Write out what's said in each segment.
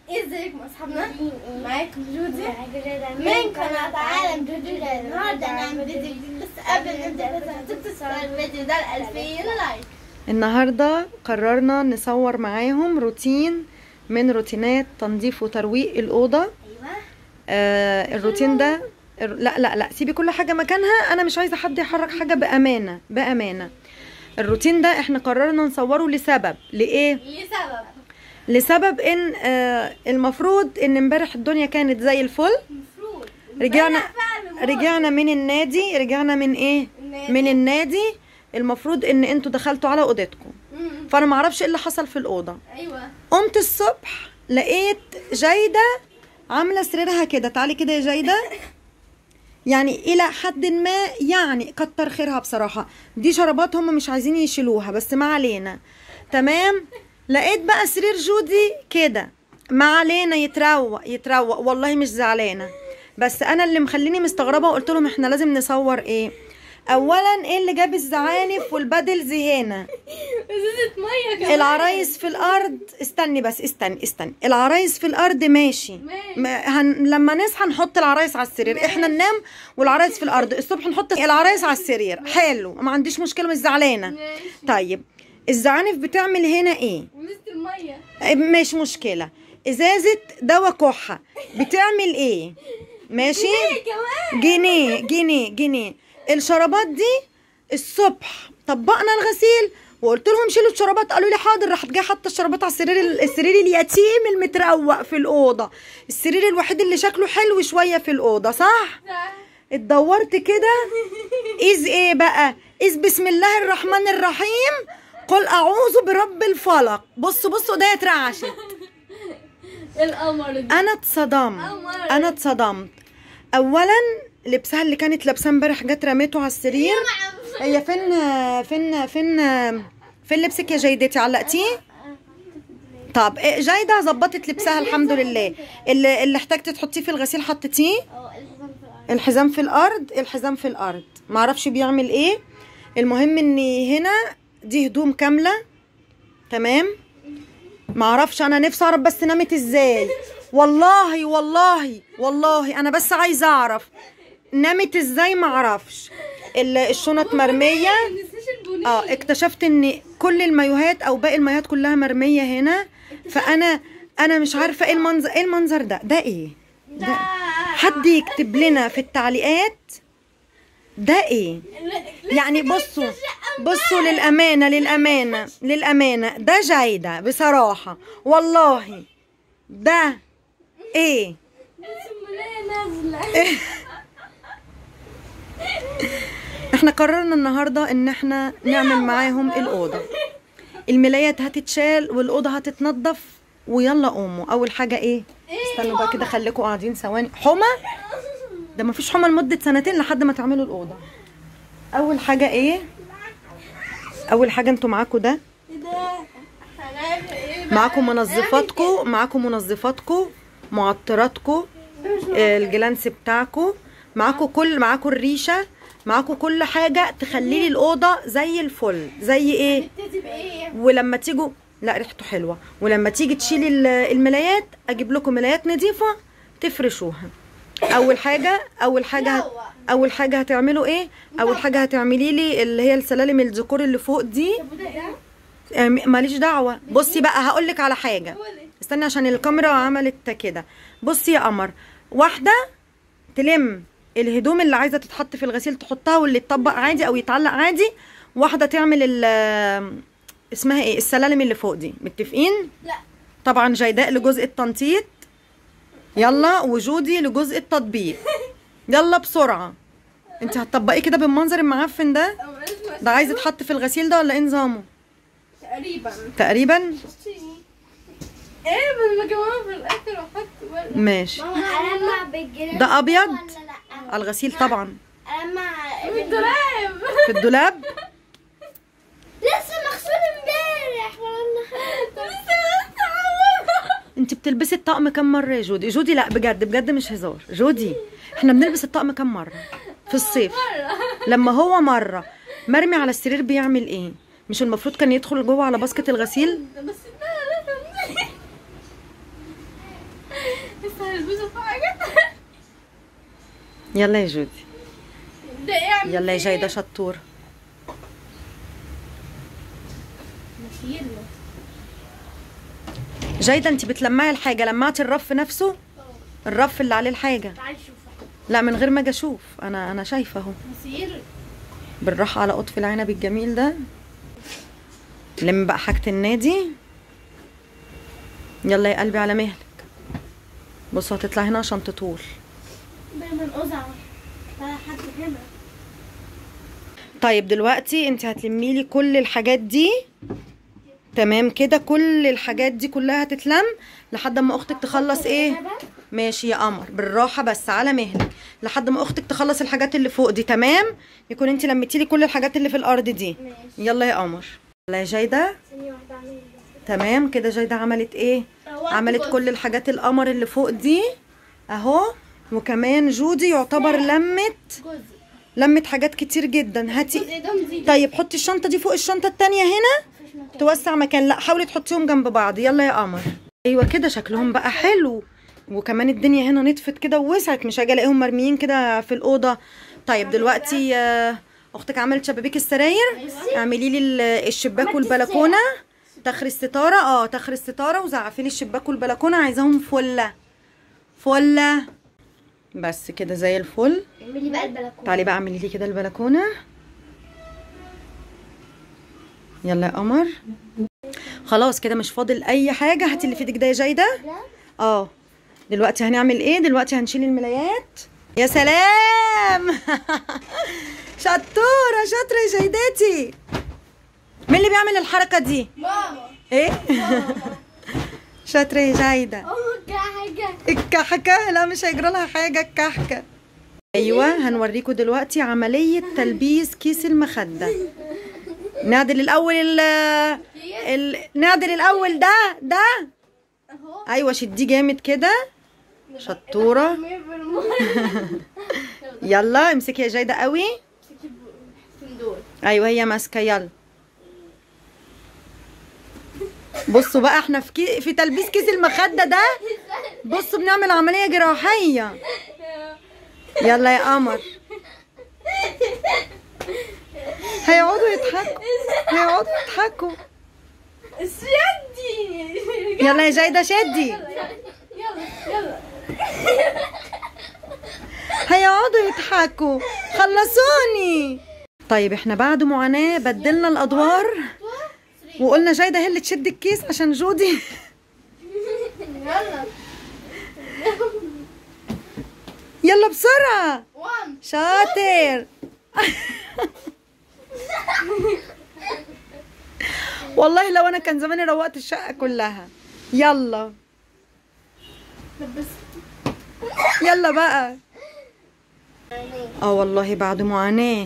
ازيكم اصحابنا؟ معاكم جودي من قناة عالم جودي. النهارده هنعمل فيديو جديد، بس قبل ما نبدا لازم تتصوروا الفيديو ده ل 2000 لايك. النهارده قررنا نصور معاهم روتين من روتينات تنظيف وترويق الأوضة. ايوه الروتين ده لا سيبي كل حاجة مكانها، أنا مش عايزة حد يحرك حاجة بأمانة. الروتين ده احنا قررنا نصوره لسبب. لإيه؟ لسبب ان المفروض ان امبارح الدنيا كانت زي الفل. رجعنا من النادي. رجعنا من ايه؟ من النادي. المفروض ان انتوا دخلتوا على اوضتكم، فانا معرفش ايه اللي حصل في الاوضه. ايوه قمت الصبح لقيت جيده عامله سريرها كده. تعالي كده يا جيده. يعني الى حد ما يعني كتر خيرها بصراحه. دي شرابات هم مش عايزين يشيلوها، بس ما علينا. تمام. لقيت بقى سرير جودي كده، ما علينا، يتروق والله مش زعلانه، بس انا اللي مخليني مستغربه وقلت لهم احنا لازم نصور. ايه اولا ايه اللي جاب الزعانف والبدلز هنا؟ ازازه ميه كمان. العرايس في الارض. استني بس، استني. العرايس في الارض ماشي. لما نصحى نحط العرايس على السرير. ماشي. احنا ننام والعرايس في الارض، الصبح نحط العرايس على السرير. ماشي. حلو، ما عنديش مشكله، مش زعلانه. ماشي. طيب الزعانف بتعمل هنا ايه؟ الميه. مش مشكله. ازازه دواء كحه بتعمل ايه؟ ماشي. جنيه. الشرابات دي الصبح طبقنا الغسيل وقلت لهم شيلوا الشرابات، قالوا لي حاضر. راحت جايه حاطه الشرابات على السرير اليتيم المتروق في الاوضه، السرير الوحيد اللي شكله حلو شويه في الاوضه. صح. اتدورت كده. ايه بقى؟ بسم الله الرحمن الرحيم، قل اعوذ برب الفلق. بصوا ده اترعشت. القمر ده. انا اتصدمت. اولا لبسها اللي كانت لابساه امبارح جت رميته على السرير. هي فين لبسك يا جيدتي؟ علقتيه؟ طب جيده ظبطت لبسها الحمد لله. اللي احتاجتي تحطيه في الغسيل حطيتيه. الحزام في الارض. معرفش بيعمل ايه. المهم ان هنا دي هدوم كامله. تمام. معرفش، انا نفسي اعرف بس نامت ازاي. والله انا بس عايزه اعرف نامت ازاي. معرفش. الشنط مرميه. اكتشفت ان كل المايوهات او باقي المايوهات كلها مرميه هنا. فانا مش عارفه ايه المنظر ده ايه ده؟ حد يكتب لنا في التعليقات ده ايه يعني. بصوا للامانه ده جيده بصراحه والله. ده ايه؟ احنا قررنا النهارده ان احنا نعمل معاهم الاوضه. الملايات هتتشال والاوضه هتتنضف ويلا قوموا. اول حاجه ايه؟ استنوا بقى كده، خليكم قاعدين ثواني. حمى؟ ده مفيش حمى لمده سنتين لحد ما تعملوا الاوضه. اول حاجه ايه؟ اول حاجه انتوا معاكوا ده. معاكم منظفاتكم، معطراتكم، الجلانس بتاعكم، معاكم الريشه، معاكم كل حاجه تخلي لي الاوضه زي الفل. زي ايه؟ ولما تيجوا، لا ريحته حلوه. ولما تيجي تشيلي الملايات اجيب لكم ملايات نظيفه تفرشوها. اول حاجه هتعملوا ايه؟ اول حاجه هتعملي لي اللي هي السلالم الذكور اللي فوق دي. ماليش دعوه. بصي بقى هقولك على حاجه، استني عشان الكاميرا عملت كده. بصي يا قمر، واحده تلم الهدوم اللي عايزه تتحط في الغسيل تحطها واللي يتطبق عادي او يتعلق عادي، واحده تعمل اسمها ايه، السلالم اللي فوق دي. متفقين؟ لا طبعا جيداء لجزء التنطيط، يلا، وجودي لجزء التطبيق. يلا بسرعه. انت هتطبقيه كده بالمنظر المعفن ده عايز يتحط في الغسيل ده ولا ايه نظامه؟ تقريبا ايه بس كمان في الاخر احط. ماشي. ده ابيض على الغسيل طبعا. في الدولاب لسه مغسول امبارح والله. انت بتلبسي الطقم كم مره يا جودي؟ لا بجد مش هزار. جودي احنا بنلبس الطقم كم مره في الصيف؟ لما هو مره مرمي على السرير بيعمل ايه؟ مش المفروض كان يدخل جوه على باسكت الغسيل؟ لسه هلبسه في حاجه. يلا يا جودي، ده ايه؟ يلا يا جايده شطوره. جايده انت بتلمعي الحاجه، لمعتي الرف نفسه، الرف اللي عليه الحاجه. تعالي شوف. لا من غير ما اجي اشوف، انا شايفه اهو. مسير بالراحه على قطف العنب الجميل ده. لم بقى حاجه النادي. يلا يا قلبي على مهلك. بصوا هتطلع هنا عشان تطول. دايما قزع ولا حد هنا. طيب دلوقتي انت هتلمي لي كل الحاجات دي، تمام كده؟ كل الحاجات دي كلها هتتلم لحد ما اختك تخلص ايه. ماشي يا قمر، بالراحه بس على مهلك لحد ما اختك تخلص الحاجات اللي فوق دي، تمام؟ يكون انت لميتي لي كل الحاجات اللي في الارض دي. ماشي. يلا يا قمر. يلا يا جايده. ثانيه واحده اعمل تمام كده جايده عملت ايه؟ عملت كل الحاجات القمر اللي فوق دي اهو. وكمان جودي يعتبر لمت حاجات كتير جدا. هاتي طيب حطي الشنطه دي فوق الشنطه التانية هنا توسع مكان. لا حاولي تحطيهم جنب بعض. يلا يا قمر. ايوه كده شكلهم بقى حلو، وكمان الدنيا هنا نطفت كده ووسعت، مش هاجي الاقيهم مرميين كده في الاوضه. طيب دلوقتي اختك عملت شبابيك السراير، اعملي لي الشباك والبلكونه، تخري الستاره. تخري الستاره وزعفي لي الشباك والبلكونه، عايزاهم فله بس كده زي الفل. اعملي بقى البلكونه. تعالي بقى اعملي لي كده البلكونه. يلا يا قمر. خلاص كده مش فاضل اي حاجه. هاتي اللي في ايدك ده يا جايده. دلوقتي هنعمل ايه؟ دلوقتي هنشيل الملايات. يا سلام شطوره شاطره يا جايدتي. مين اللي بيعمل الحركه دي؟ ماما. ايه شاطره يا جايده. الكحكه. لا مش هيجرى لها حاجه الكحكه. ايوه هنوريكم دلوقتي عمليه تلبيس كيس المخده. نعدل الاول نعدل الاول ده ايوه شديه جامد كده شطوره. يلا امسكي يا جايده قوي. ايوه هي ماسكه. يلا بصوا بقى احنا في تلبيس كيس المخده ده. بصوا بنعمل عمليه جراحيه. يلا يا قمر. هيقعدوا يضحكوا. شدي. يلا يا جايده شدي. يلا هيقعدوا يضحكوا. خلصوني. طيب احنا بعد معاناه بدلنا الادوار وقلنا جايده هي اللي تشد الكيس عشان جودي. يلا بسرعه. شاطر. والله لو انا كان زماني روقت الشقه كلها. يلا يلا بقى. والله بعد معاناه.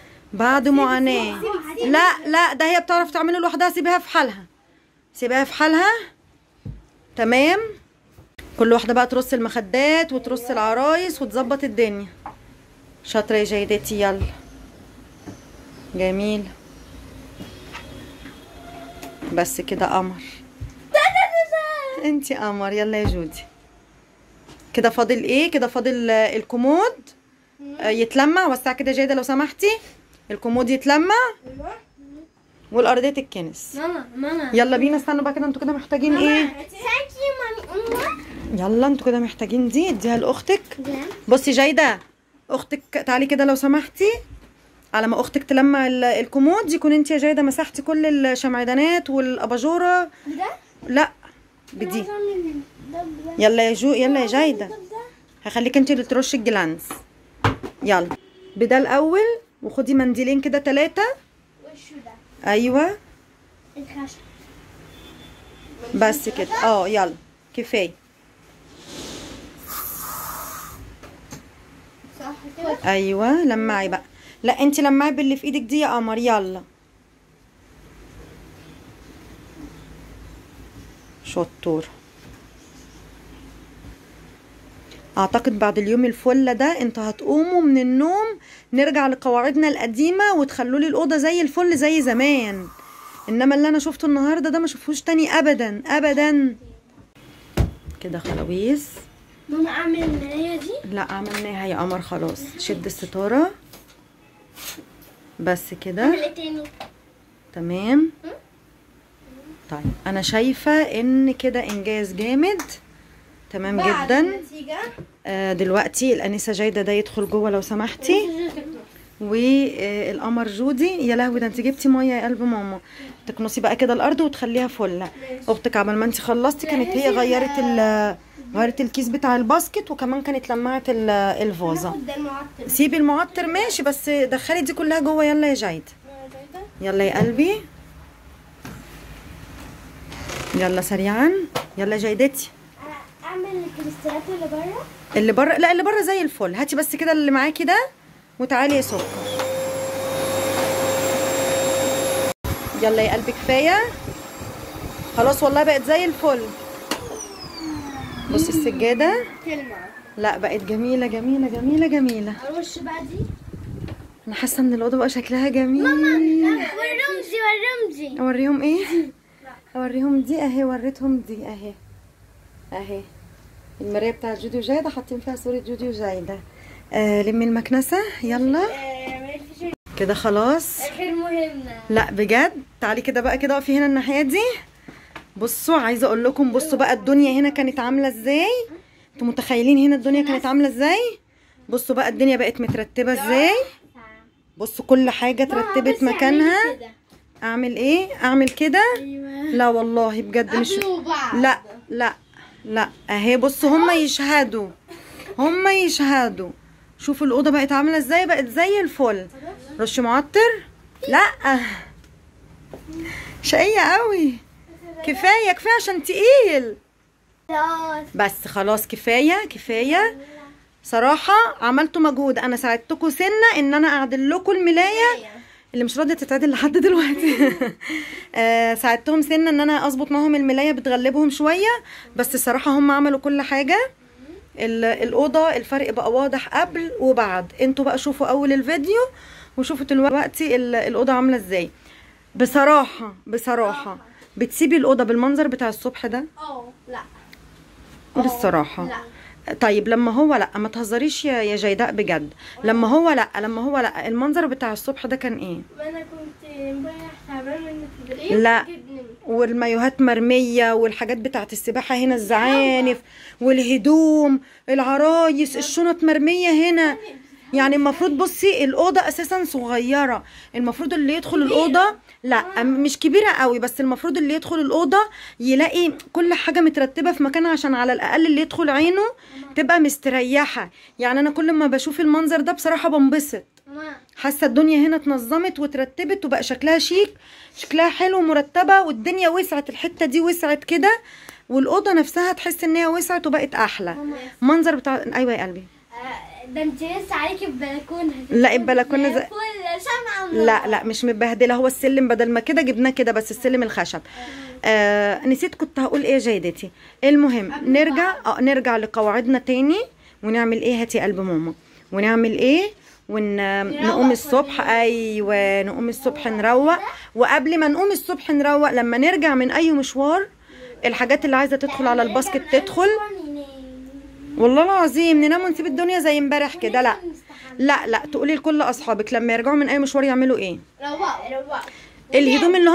لا ده هي بتعرف تعمله لوحدها. سيبيها في حالها. تمام. كل واحده بقى ترص المخدات وترص العرايس وتظبط الدنيا. شاطره يا جيدتي. يلا جميل. بس كده قمر. انتي قمر. يلا يا جودي. كده فاضل ايه؟ كده فاضل الكومود يتلمع. وسع كده جايده لو سمحتي. الكومود يتلمع والارضيه تتكنس. ماما يلا بينا. استنوا بقى كده. انتوا كده محتاجين ايه؟ يلا انتوا كده محتاجين دي. اديها لاختك. بصي جايده اختك تعالي كده لو سمحتي. على ما اختك تلمع الكومود يكون انت يا جايده مسحتي كل الشمعدانات والاباجوره. لا بدي. يلا يا جايده. هخليك انت اللي ترشي الجلانس. يلا بدا الاول وخدي منديلين كده 3. وشو ده؟ ايوه الخشب بس كده. يلا كفايه. صح كده. ايوه لمعي بقى. لا انت لمعي باللي في ايدك دي يا قمر. يلا شطور. اعتقد بعد اليوم الفله ده انتوا هتقوموا من النوم نرجع لقواعدنا القديمه وتخلوا لي الاوضه زي الفل زي زمان. انما اللي انا شفته النهارده ده ما شوفوش تاني ابدا ابدا. كده خلاويص ماما اعمل النهايه دي؟ لا عملناها يا قمر خلاص. شد الستاره بس كده. اعمل ايه تاني؟ تمام. طيب انا شايفه ان كده انجاز جامد. تمام جدا. دلوقتي الانسه جايده ده يدخل جوه لو سمحتي. والقمر جودي. يا لهوي ده انت جبتي ميه يا قلب ماما. تكنسي بقى كده الارض وتخليها فله. اختك عبال ما انت خلصتي كانت هي غيرت الكيس بتاع الباسكت، وكمان كانت لمعت الفازه. سيبي المعطر ماشي، بس دخلي دي كلها جوه. يلا يا جايده، يلا يا قلبي، يلا سريعا، يلا يا جايدتي. اعمل الكريستالات اللي بره؟ اللي بره لا، اللي بره زي الفل. هاتي بس كده اللي معاكي ده وتعالي يا سكر. يلا يا قلبي كفايه خلاص والله بقت زي الفل. بصي السجاده لا بقت جميله جميله جميله جميله. اروش بقى دي. انا حاسه ان الاوضه بقى شكلها جميل. ماما ورمزي اوريهم ايه؟ اوريهم دي اهي. وريتهم دي اهي المرايه بتاعت جودي وجايده، حاطين فيها صوره جودي وجايده. لمي المكنسه يلا كده خلاص. اخر مهمه. لا بجد تعالي كده بقى كده اقفي هنا الناحيه دي. بصوا عايزه اقول لكم، بصوا بقى الدنيا هنا كانت عامله ازاي. انتوا متخيلين هنا الدنيا كانت عامله ازاي؟ بصوا بقى الدنيا بقت مترتبه ازاي. بصوا كل حاجه اترتبت مكانها. اعمل ايه؟ اعمل كده؟ لا والله بجد مش لا اهي. بصوا هما يشهدوا. شوفوا الاوضه بقت عامله ازاي. بقت زي الفل. رش معطر. لا شقيه قوي. كفايه عشان تقيل. بس خلاص كفايه صراحه. عملتوا مجهود. انا ساعدتكم سنه ان انا اعدل لكم الملايه اللي مش راضيه تتعدل لحد دلوقتي. ساعدتهم سنه ان انا اظبط معاهم الملايه بتغلبهم شويه، بس الصراحه هم عملوا كل حاجه. الاوضه الفرق بقى واضح قبل وبعد. انتوا بقى شوفوا اول الفيديو وشوفوا دلوقتي الاوضه عامله ازاي. بصراحه بتسيبي الاوضه بالمنظر بتاع الصبح ده؟ لا قولي الصراحه. لا. طيب لما هو لا، ما تهزريش يا جيداء بجد. لما هو لا المنظر بتاع الصبح ده كان ايه؟ انا كنت امبارح تعبانه من التدريب. لا والمايوهات مرميه والحاجات بتاعت السباحه هنا، الزعانف والهدوم، العرايس، الشنط مرميه هنا. يعني المفروض بصي الاوضه اساسا صغيره. المفروض اللي يدخل الاوضه لا مش كبيره قوي، بس المفروض اللي يدخل الاوضه يلاقي كل حاجه مترتبه في مكانها، عشان على الاقل اللي يدخل عينه تبقى مستريحه. يعني انا كل ما بشوف المنظر ده بصراحه بنبسط. حاسه الدنيا هنا اتنظمت وترتبت وبقى شكلها شيك، شكلها حلو ومرتبه، والدنيا وسعت. الحته دي وسعت كده، والاوضه نفسها تحس ان هي وسعت وبقت احلى. منظر بتاع ايوه يا قلبي. ده انت لسه عليكي البلكونه. لا البلكونه زي لا مش متبهدله. هو السلم بدل ما كده جبناه كده، بس السلم الخشب. نسيت كنت هقول ايه يا جيدتي. المهم نرجع لقواعدنا تاني ونعمل ايه. هاتي قلب ماما. ونعمل ايه؟ ونقوم الصبح. ايوه نقوم الصبح نروق. وقبل ما نقوم الصبح نروق، لما نرجع من اي مشوار الحاجات اللي عايزه تدخل على الباسكت تدخل. والله العظيم ننام ونسيب الدنيا زي امبارح كده. لا تقولي لكل اصحابك لما يرجعوا من اي مشوار يعملوا ايه. روقوا. الهدوم اللي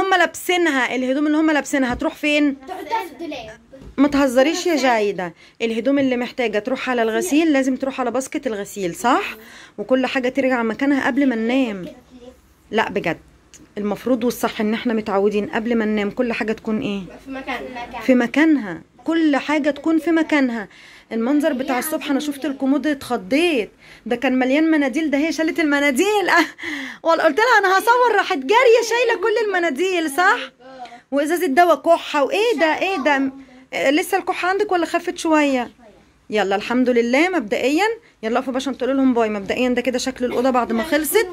هم لابسينها تروح فين؟ تحطها في الدولاب. ما تهزريش يا جايده. الهدوم اللي محتاجه تروح على الغسيل لازم تروح على باسكت الغسيل، صح؟ وكل حاجه ترجع مكانها قبل ما ننام. لا بجد المفروض والصح ان احنا متعودين قبل ما ننام كل حاجه تكون ايه؟ في مكانها. كل حاجه تكون في مكانها. المنظر بتاع الصبح انا شفت الكومود اتخضيت. ده كان مليان مناديل. ده هي شالت المناديل. والله قلت لها انا هصور، راحت جاريه شايله كل المناديل، صح؟ وازازه دواء كحه. وايه ده لسه الكحه عندك ولا خفت شويه؟ يلا الحمد لله. مبدئيا يلا اقفوا عشان تقولوا لهم باي. مبدئيا ده كده شكل الاوضه بعد ما خلصت.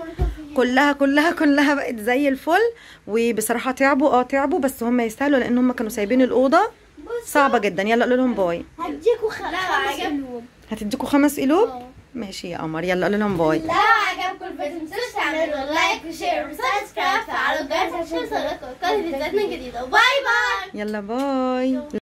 كلها بقت زي الفل. وبصراحه تعبوا بس هم يستاهلوا، لان هم كانوا سايبين الاوضه صعبه جدا. يلا قولوا لهم باي. هديكوا 5 قلوب. هتديكوا 5 قلوب؟ ماشي يا قمر. يلا قولوا لهم باي. لو عجبكم الفيديو متنسوش تعملوا لايك وشير وسبسكرايب، فعلوا الجرس عشان يوصلكوا كل فيديوهاتنا الجديده. باي باي. يلا باي.